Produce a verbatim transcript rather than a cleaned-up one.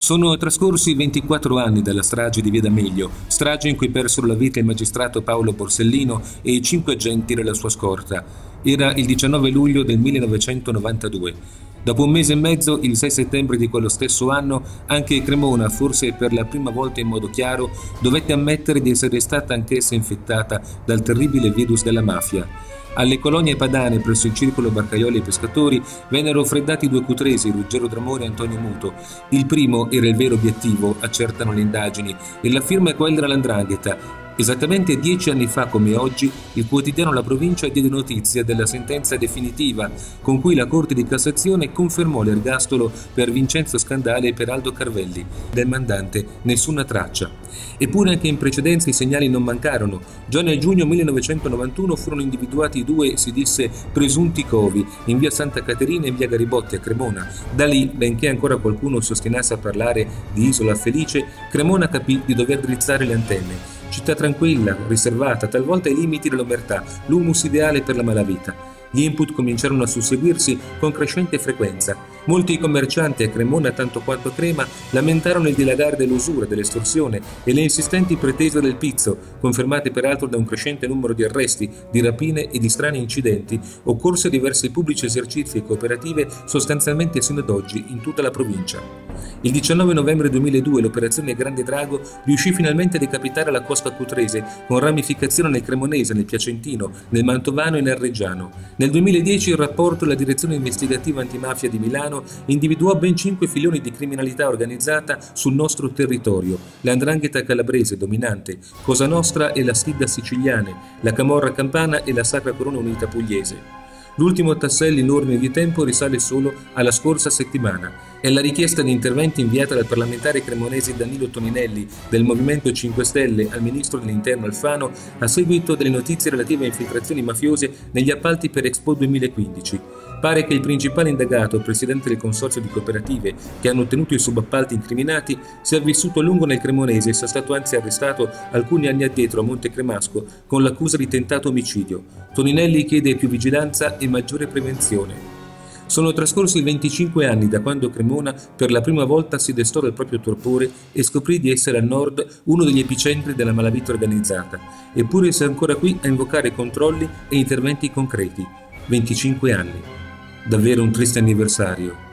Sono trascorsi ventiquattro anni dalla strage di Via D'Amelio, strage in cui persero la vita il magistrato Paolo Borsellino e i cinque agenti della sua scorta. Era il diciannove luglio del millenovecentonovantadue. Dopo un mese e mezzo, il sei settembre di quello stesso anno, anche Cremona, forse per la prima volta in modo chiaro, dovette ammettere di essere stata anch'essa infettata dal terribile virus della mafia. Alle colonie padane presso il circolo barcaioli e pescatori vennero freddati due cutresi, Ruggero Dramore e Antonio Muto. Il primo era il vero obiettivo, accertano le indagini, e la firma è quella della 'ndrangheta. Esattamente dieci anni fa, come oggi, il quotidiano La Provincia diede notizia della sentenza definitiva con cui la Corte di Cassazione confermò l'ergastolo per Vincenzo Scandale e per Aldo Carvelli. Del mandante nessuna traccia. Eppure anche in precedenza i segnali non mancarono. Già nel giugno millenovecentonovantuno furono individuati due, si disse, presunti covi in via Santa Caterina e in via Garibotti a Cremona. Da lì, benché ancora qualcuno si ostinasse a parlare di isola felice, Cremona capì di dover drizzare le antenne. Città tranquilla, riservata, talvolta ai limiti dell'omertà, l'humus ideale per la malavita. Gli input cominciarono a susseguirsi con crescente frequenza. Molti commercianti a Cremona, tanto quanto a Crema, lamentarono il dilagare dell'usura, dell'estorsione e le insistenti pretese del pizzo, confermate peraltro da un crescente numero di arresti, di rapine e di strani incidenti occorsi a diversi pubblici esercizi e cooperative sostanzialmente sino ad oggi in tutta la provincia. Il diciannove novembre duemiladue l'operazione Grande Drago riuscì finalmente a decapitare la cosca cutrese, con ramificazione nel Cremonese, nel Piacentino, nel Mantovano e nel Reggiano. Nel duemiladieci il rapporto della Direzione Investigativa Antimafia di Milano individuò ben cinque filoni di criminalità organizzata sul nostro territorio: la 'ndrangheta calabrese dominante, Cosa Nostra e la Stidda siciliane, la Camorra campana e la Sacra Corona Unita pugliese. L'ultimo tassello in ordine di tempo risale solo alla scorsa settimana. È la richiesta di interventi inviata dal parlamentare cremonese Danilo Toninelli del Movimento cinque Stelle al ministro dell'Interno Alfano a seguito delle notizie relative a infiltrazioni mafiose negli appalti per Expo duemilaquindici. Pare che il principale indagato, presidente del consorzio di cooperative che hanno ottenuto i subappalti incriminati, sia vissuto a lungo nel Cremonese e sia stato anzi arrestato alcuni anni addietro a Monte Cremasco con l'accusa di tentato omicidio. Toninelli chiede più vigilanza e maggiore prevenzione. Sono trascorsi venticinque anni da quando Cremona per la prima volta si destò dal proprio torpore e scoprì di essere a nord uno degli epicentri della malavita organizzata, eppure si è ancora qui a invocare controlli e interventi concreti. venticinque anni. Davvero un triste anniversario.